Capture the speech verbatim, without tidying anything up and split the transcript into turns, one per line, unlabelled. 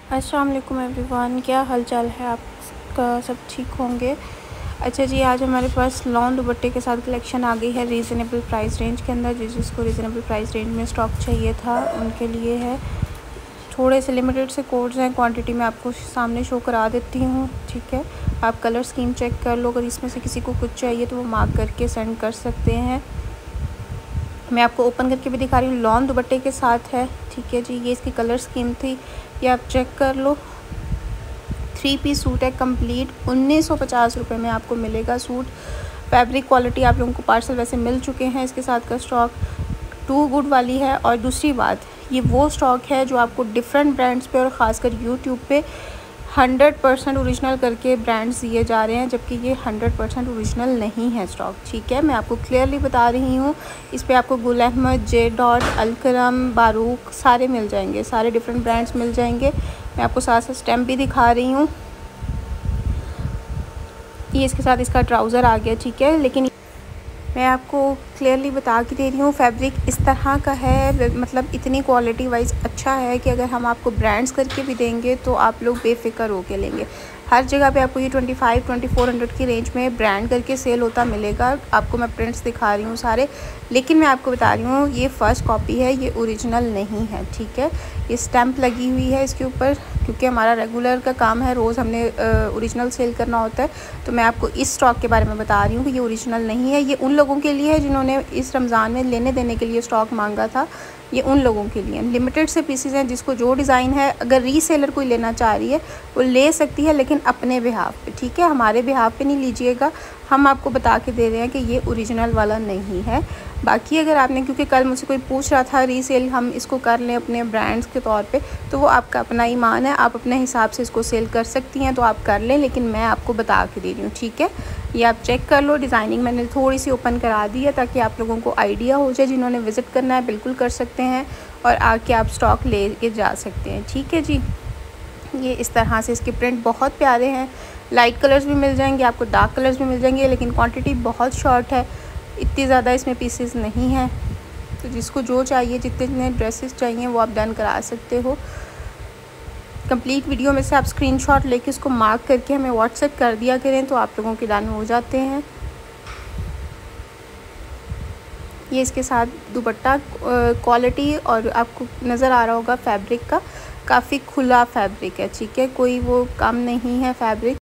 अस्सलाम वालेकुम एवरीवन, क्या हाल चाल है आपका? सब ठीक होंगे। अच्छा जी, आज हमारे पास लॉन दुपट्टे के साथ कलेक्शन आ गई है रीज़नेबल प्राइस रेंज के अंदर। जिस जिसको रीज़नेबल प्राइस रेंज में स्टॉक चाहिए था उनके लिए है। थोड़े से लिमिटेड से कोड्स हैं, क्वांटिटी में आपको सामने शो करा देती हूँ, ठीक है। आप कलर स्कीम चेक कर लो, अगर इसमें से किसी को कुछ चाहिए तो वो मार्क करके सेंड कर सकते हैं। मैं आपको ओपन करके भी दिखा रही हूँ, लॉन दुपट्टे के साथ है, ठीक है जी। ये इसकी कलर स्कीम थी, ये आप चेक कर लो। थ्री पीस सूट है कंप्लीट, उन्नीस सौ पचास रुपये में आपको मिलेगा सूट। फैब्रिक क्वालिटी आप लोगों को पार्सल वैसे मिल चुके हैं, इसके साथ का स्टॉक टू गुड वाली है। और दूसरी बात, ये वो स्टॉक है जो आपको डिफरेंट ब्रांड्स पे और ख़ासकर यूट्यूब पे हंड्रेड परसेंट ओरिजिनल करके ब्रांड्स दिए जा रहे हैं, जबकि ये हंड्रेड परसेंट ओरिजिनल नहीं है स्टॉक, ठीक है। मैं आपको क्लियरली बता रही हूँ। इस पे आपको गुल अहमद, जे डॉट, अलकरम, बारूक सारे मिल जाएंगे, सारे डिफरेंट ब्रांड्स मिल जाएंगे। मैं आपको साथ साथ स्टैम्प भी दिखा रही हूँ। ये इसके साथ इसका ट्राउज़र आ गया, ठीक है। लेकिन मैं आपको क्लियरली बता के दे रही हूँ, फैब्रिक इस तरह का है, मतलब इतनी क्वालिटी वाइज अच्छा है कि अगर हम आपको ब्रांड्स करके भी देंगे तो आप लोग बेफिक्र होके लेंगे। हर जगह पे आपको ये twenty five twenty four hundred की रेंज में ब्रांड करके सेल होता मिलेगा। आपको मैं प्रिंट्स दिखा रही हूँ सारे, लेकिन मैं आपको बता रही हूँ ये फ़र्स्ट कॉपी है, ये ओरिजिनल नहीं है, ठीक है। ये स्टैम्प लगी हुई है इसके ऊपर, क्योंकि हमारा रेगुलर का काम है, रोज़ हमने ओरिजिनल सेल करना होता है। तो मैं आपको इस स्टॉक के बारे में बता रही हूँ कि ये ओरिजिनल नहीं है। ये उन लोगों के लिए है जिन्होंने इस रमज़ान में लेने देने के लिए स्टॉक मांगा था, ये उन लोगों के लिए लिमिटेड से पीसेस हैं। जिसको जो डिज़ाइन है, अगर रीसेलर कोई लेना चाह रही है वो ले सकती है, लेकिन अपने बिहाफ पे, ठीक है। हमारे बिहाफ पे नहीं लीजिएगा, हम आपको बता के दे रहे हैं कि ये ओरिजिनल वाला नहीं है। बाकी अगर आपने, क्योंकि कल मुझसे कोई पूछ रहा था रीसेल हम इसको कर लें अपने ब्रांड्स के तौर पे, तो वो आपका अपना ईमान है, आप अपने हिसाब से इसको सेल कर सकती हैं तो आप कर लें, लेकिन मैं आपको बता के दे रही हूँ, ठीक है। ये आप चेक कर लो। डिज़ाइनिंग मैंने थोड़ी सी ओपन करा दी है ताकि आप लोगों को आइडिया हो जाए। जिन्होंने विज़िट करना है बिल्कुल कर सकते हैं और आके आप स्टॉक ले के जा सकते हैं, ठीक है जी। ये इस तरह से इसके प्रिंट बहुत प्यारे हैं। लाइट कलर्स भी मिल जाएंगे आपको, डार्क कलर्स भी मिल जाएंगे, लेकिन क्वांटिटी बहुत शॉर्ट है, इतनी ज़्यादा इसमें पीसेस नहीं हैं। तो जिसको जो चाहिए, जितने ड्रेसेस चाहिए वो आप डन करा सकते हो। कंप्लीट वीडियो में से आप स्क्रीनशॉट लेके उसको मार्क करके हमें व्हाट्सएप कर दिया करें तो आप लोगों के डन हो जाते हैं। ये इसके साथ दुपट्टा क्वालिटी, और आपको नज़र आ रहा होगा फैब्रिक का, काफ़ी खुला फैब्रिक है, ठीक है। कोई वो कम नहीं है फैब्रिक।